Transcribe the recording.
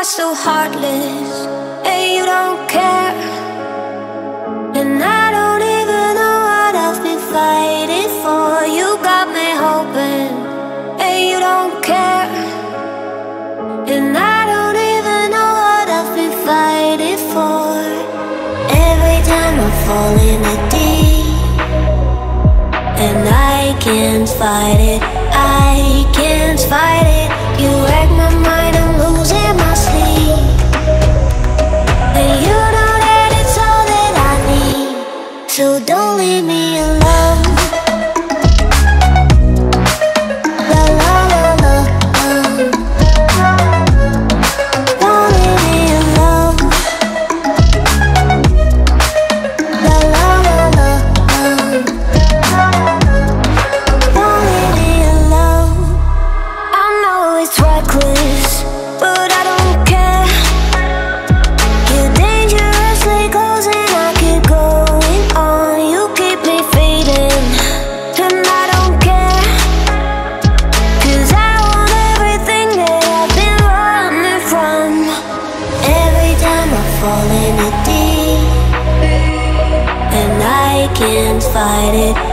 are so heartless, and you don't care. And I don't even know what I've been fighting for. You got me hoping, and you don't care. And I don't even know what I've been fighting for. Every time I fall in the deep, and I can't fight it, I can't fight it. You wreck my mind, I'm losing my sleep. And you know that it's all that I need, so don't leave me alone. La la la la, don't leave me alone. La la la la, don't leave me alone. I know it's reckless, but I don't care. You're dangerously close and I keep going on. You keep me fading, and I don't care. 'Cause I want everything that I've been running from. Every time I fall in the deep, and I can't fight it,